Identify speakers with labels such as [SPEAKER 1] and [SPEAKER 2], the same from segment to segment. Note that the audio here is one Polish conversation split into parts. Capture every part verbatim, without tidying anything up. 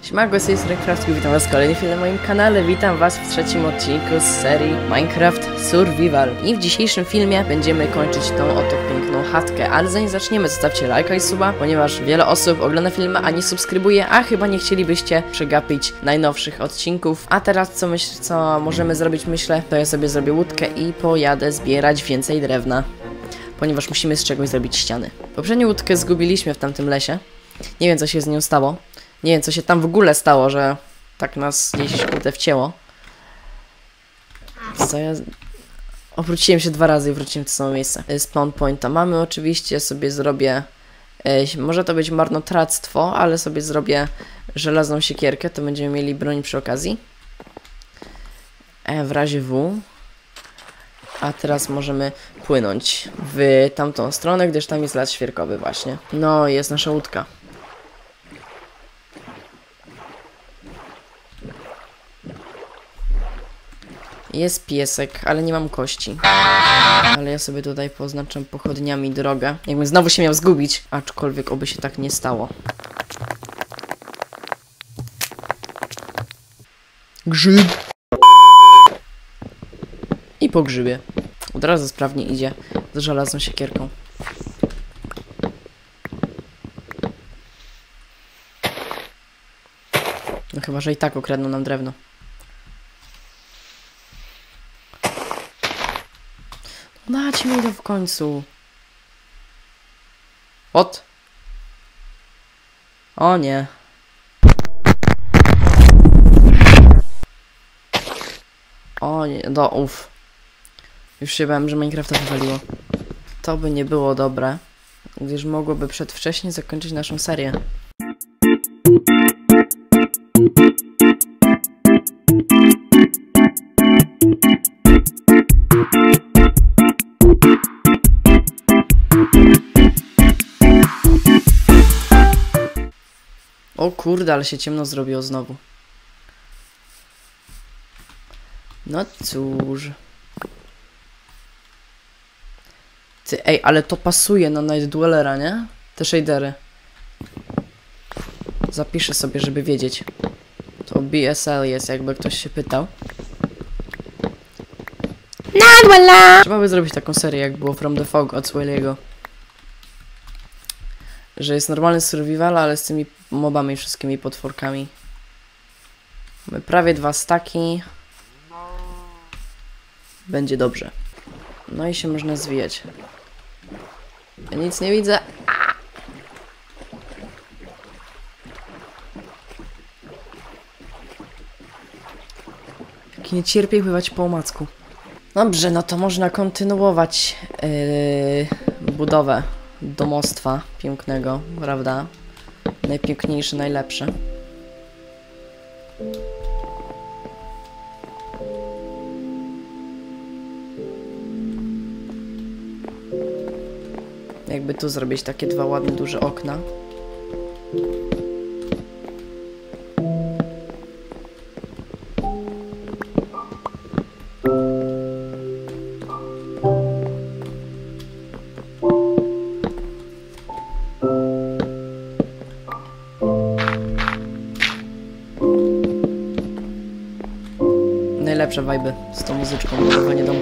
[SPEAKER 1] Siemanko, z tej strony Craftku, witam was w kolejnym filmie na moim kanale, witam was w trzecim odcinku z serii Minecraft Survival. I w dzisiejszym filmie będziemy kończyć tą oto piękną chatkę, ale zanim zaczniemy, zostawcie lajka i suba, ponieważ wiele osób ogląda filmy, a nie subskrybuje, a chyba nie chcielibyście przegapić najnowszych odcinków. A teraz co myśl, co możemy zrobić, myślę, to ja sobie zrobię łódkę i pojadę zbierać więcej drewna, ponieważ musimy z czegoś zrobić ściany. Poprzednią łódkę zgubiliśmy w tamtym lesie, nie wiem co się z nią stało. Nie wiem, co się tam w ogóle stało, że tak nas gdzieś kurde wcięło. Co ja... Obróciłem się dwa razy i wróciłem w to samo miejsce. Spawn pointa mamy oczywiście, sobie zrobię... E, może to być marnotrawstwo, ale sobie zrobię żelazną siekierkę, to będziemy mieli broń przy okazji. E, w razie W. A teraz możemy płynąć w tamtą stronę, gdyż tam jest las świerkowy właśnie. No, jest nasza łódka. Jest piesek, ale nie mam kości. Ale ja sobie tutaj poznaczam pochodniami drogę. Jakbym znowu się miał zgubić, aczkolwiek oby się tak nie stało. Grzyb! I po grzybie. Od razu sprawnie idzie z żelazną siekierką. No chyba, że i tak ukradną nam drewno. Dajcie mi to w końcu. Ot. O nie. O nie, do uff. Już się bałem, że Minecrafta wywaliło. To by nie było dobre, gdyż mogłoby przedwcześnie zakończyć naszą serię. O kurde, ale się ciemno zrobiło znowu. No cóż. Ty, ej, ale to pasuje na Night Dwellera, nie? Te shadery. Zapiszę sobie, żeby wiedzieć. To B S L jest, jakby ktoś się pytał. Night Dweller! Trzeba by zrobić taką serię, jak było From the Fog od Swelliego. Że jest normalny survival, ale z tymi mobami, wszystkimi potworkami. Mamy prawie dwa staki. Będzie dobrze. No i się można zwijać. Ja nic nie widzę. A! Jak nie cierpię pływać po omacku. Dobrze, no to można kontynuować yy, budowę domostwa pięknego, prawda? Najpiękniejsze, najlepsze. Jakby tu zrobić takie dwa ładne, duże okna. Najlepsze vibe z tą muzyczką, budowanie domku.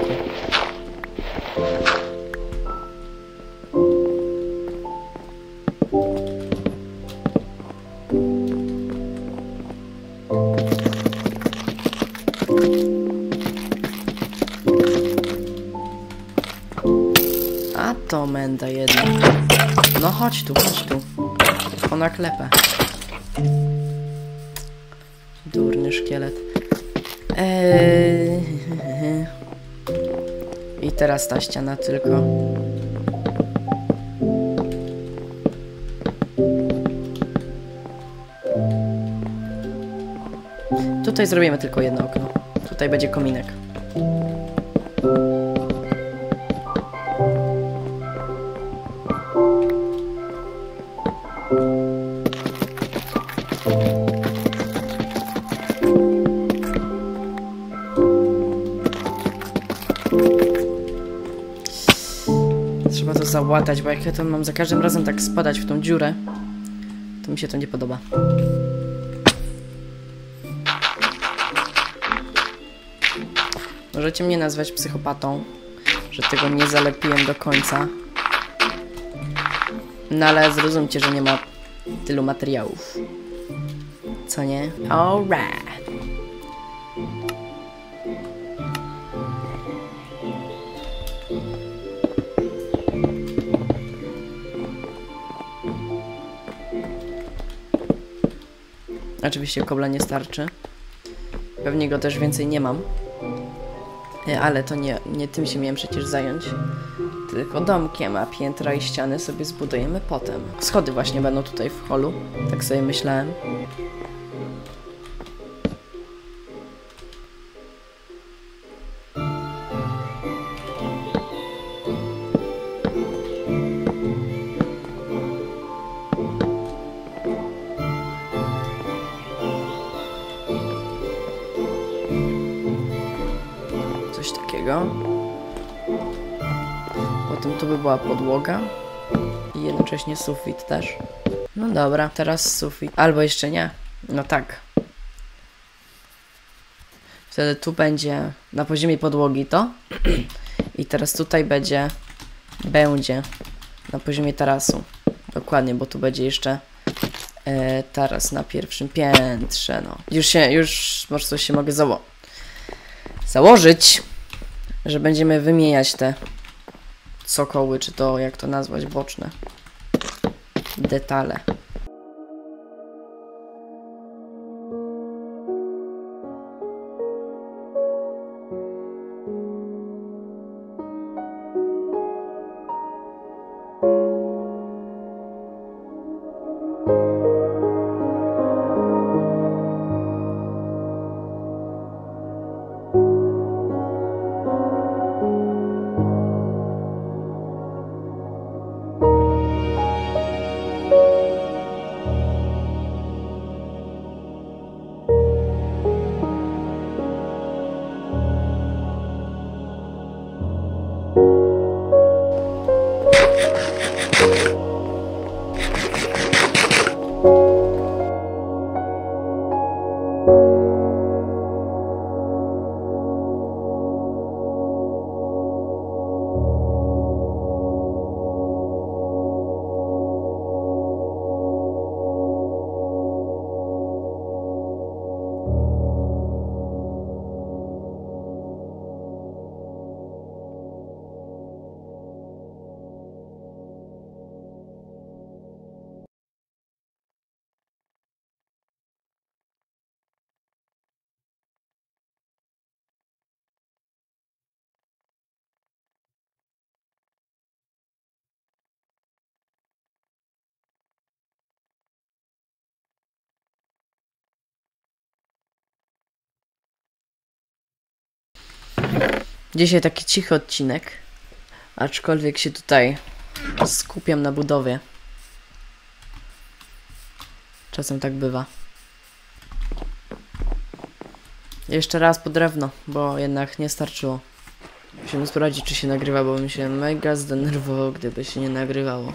[SPEAKER 1] A to menda jedna. No chodź tu, chodź tu. Ona klepę. Durny szkielet. Eee... I teraz ta ściana tylko. Tutaj zrobimy tylko jedno okno. Tutaj będzie kominek. Trzeba to załatać, bo jak ja to mam za każdym razem tak spadać w tą dziurę, to mi się to nie podoba. Możecie mnie nazwać psychopatą, że tego nie zalepiłem do końca. No ale zrozumcie, że nie ma tylu materiałów. Co nie? Alright. Oczywiście kobla nie starczy. Pewnie go też więcej nie mam. Ale to nie, nie tym się miałem przecież zająć. Tylko domkiem, a piętra i ściany sobie zbudujemy potem. Schody właśnie będą tutaj w holu. Tak sobie myślałem. Coś takiego. Potem tu by była podłoga i jednocześnie sufit też. No dobra, teraz sufit. Albo jeszcze nie. No tak. Wtedy tu będzie na poziomie podłogi to. I teraz tutaj będzie będzie na poziomie tarasu. Dokładnie, bo tu będzie jeszcze e, taras na pierwszym piętrze. No. Już się, już może coś się mogę zało założyć, że będziemy wymieniać te cokoły, czy to jak to nazwać, boczne detale. Dzisiaj taki cichy odcinek, aczkolwiek się tutaj skupiam na budowie. Czasem tak bywa. Jeszcze raz po drewno, bo jednak nie starczyło. Musimy sprawdzić, czy się nagrywa, bo bym się mega zdenerwował, gdyby się nie nagrywało.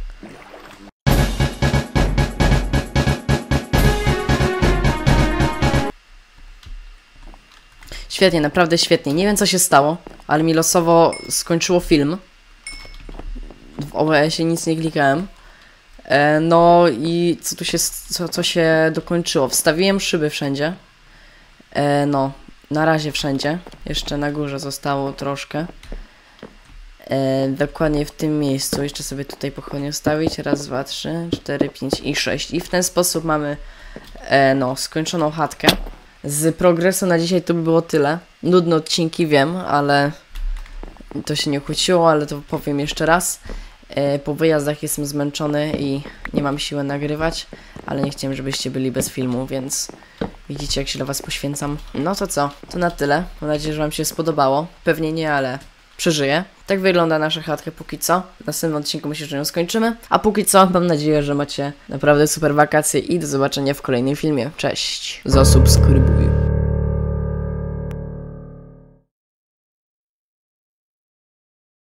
[SPEAKER 1] Świetnie, naprawdę świetnie. Nie wiem, co się stało, ale mi losowo skończyło film. W O B S-ie nic nie klikałem. E, no i co tu się, co, co się dokończyło? Wstawiłem szyby wszędzie. E, no, na razie wszędzie. Jeszcze na górze zostało troszkę. E, dokładnie w tym miejscu. Jeszcze sobie tutaj pochodnie ustawić. Raz, dwa, trzy, cztery, pięć i sześć. I w ten sposób mamy e, no, skończoną chatkę. Z progresu na dzisiaj to by było tyle. Nudne odcinki, wiem, ale to się nie uchwyciło, ale to powiem jeszcze raz. E, po wyjazdach jestem zmęczony i nie mam siły nagrywać, ale nie chciałem, żebyście byli bez filmu, więc widzicie, jak się dla was poświęcam. No to co? To na tyle. Mam nadzieję, że wam się spodobało. Pewnie nie, ale przeżyję. Tak wygląda nasza chatka póki co. W następnym odcinku myślę, że ją skończymy. A póki co mam nadzieję, że macie naprawdę super wakacje i do zobaczenia w kolejnym filmie. Cześć! Zasubskrybuj.